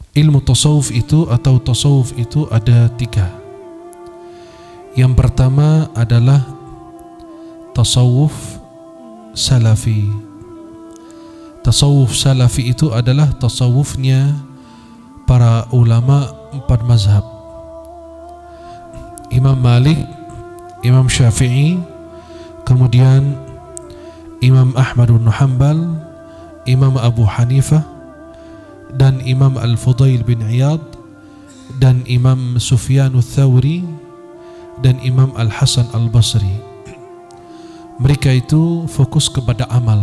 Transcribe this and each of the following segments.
Ilmu tasawuf itu atau tasawuf itu ada tiga. Yang pertama adalah tasawuf salafi. Tasawuf salafi itu adalah tasawufnya para ulama 4 mazhab. Imam Malik, Imam Syafi'i, kemudian Imam Ahmad bin Hanbal, Imam Abu Hanifah, dan Imam Al-Fudail bin Iyad, dan Imam Sufyan Ats-Tsauri, dan Imam Al-Hasan Al-Basri. Mereka itu fokus kepada amal.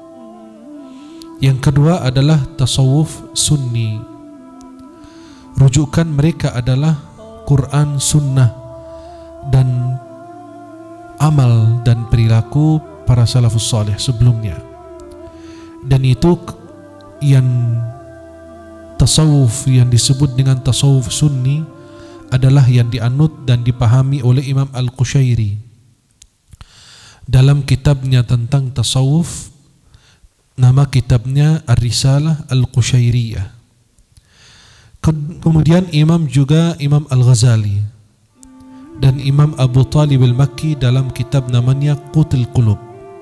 Yang kedua adalah tasawuf sunni. Rujukan mereka adalah Quran, sunnah, dan amal dan perilaku para salafus salih sebelumnya. Dan itu yang tasawuf yang disebut dengan tasawuf sunni adalah yang dianut dan dipahami oleh Imam Al-Qushairi dalam kitabnya tentang tasawuf. Nama kitabnya Ar-Risalah Al-Qushairiyah. Kemudian Imam Al-Ghazali dan Imam Abu Talib Al-Makki dalam kitab namanya Qutul Qulub.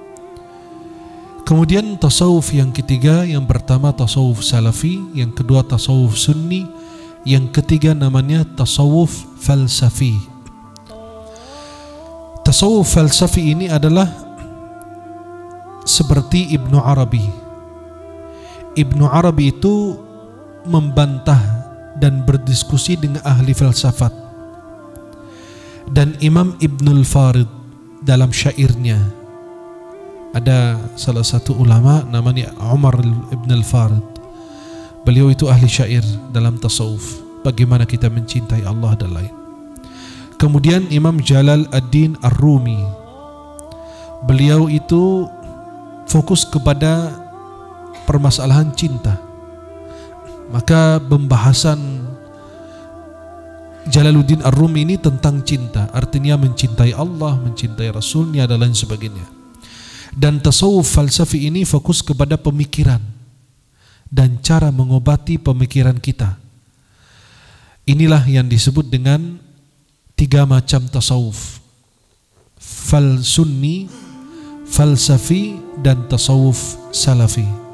Kemudian tasawuf yang ketiga, yang pertama tasawuf salafi, yang kedua tasawuf sunni, yang ketiga namanya tasawuf falsafi. Tasawuf falsafi ini adalah seperti Ibnu Arabi. Ibnu Arabi itu membantah dan berdiskusi dengan ahli falsafat. Dan Imam Ibnul Farid dalam syairnya, ada salah satu ulama namanya Umar Ibnul Farid. Beliau itu ahli syair dalam tasawuf, bagaimana kita mencintai Allah dan lain. Kemudian Imam Jalal ad-Din Ar-Rumi, beliau itu fokus kepada permasalahan cinta. Maka pembahasan Jalaluddin Ar-Rumi ini tentang cinta, artinya mencintai Allah, mencintai Rasulnya dan lain sebagainya. Dan tasawuf falsafi ini fokus kepada pemikiran dan cara mengobati pemikiran kita. Inilah yang disebut dengan 3 macam tasawuf: fal sunni, falsafi, dan tasawuf salafi.